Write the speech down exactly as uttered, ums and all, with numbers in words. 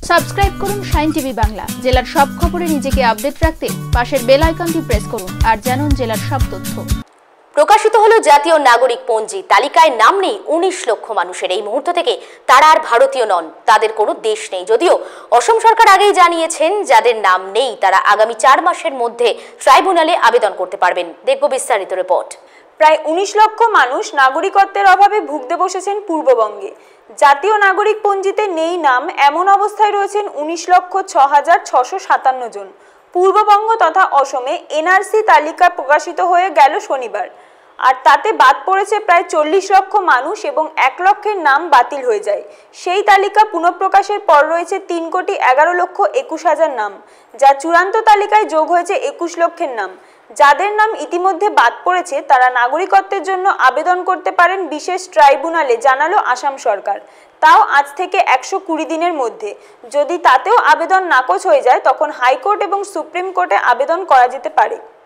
Subscribe করুন shine TV Bangla. জেলার সব খবরে নিজেকে আপডেট রাখতে পাশের বেল আইকনটি প্রেস করুন আর জানুন জেলার সব তথ্য। প্রকাশিত হলো জাতীয় নাগরিক পঞ্জি। তালিকায় নাম নেই উনিশ লক্ষ মানুষের। এই মুহূর্ত থেকে তারা আর ভারতীয় নন, তাদের কোনো দেশ নেই। যদিও অসম সরকার আগেই জানিয়েছেন যাদের নাম নেই তারা আগামী চার মাসের মধ্যে ট্রাইব্যুনালে আবেদন করতে পারবেন। দেখব বিস্তারিত রিপোর্ট। প্রায় উনিশ লক্ষ মানুষ নাগরিকত্বের অভাবে ভুগতে বসেছেন পূর্ববঙ্গে। জাতীয় নাগরিক পঞ্জিতে নেই নাম এমন অবস্থায় রয়েছেন উনিশ লক্ষ ছ হাজার ছশো সাতান্ন জন। পূর্ববঙ্গ তথা অসমে এনআরসি তালিকা প্রকাশিত হয়ে গেল শনিবার, আর তাতে বাদ পড়েছে প্রায় চল্লিশ লক্ষ মানুষ এবং এক লক্ষের নাম বাতিল হয়ে যায়। সেই তালিকা পুনঃপ্রকাশের পর রয়েছে তিন কোটি এগারো লক্ষ একুশ হাজার নাম, যা চূড়ান্ত তালিকায় যোগ হয়েছে একুশ লক্ষের নাম। যাদের নাম ইতিমধ্যে বাদ পড়েছে তারা নাগরিকত্বের জন্য আবেদন করতে পারেন বিশেষ ট্রাইব্যুনালে, জানালো আসাম সরকার। তাও আজ থেকে একশো কুড়ি দিনের মধ্যে। যদি তাতেও আবেদন নাকচ হয়ে যায় তখন হাইকোর্ট এবং সুপ্রিম কোর্টে আবেদন করা যেতে পারে।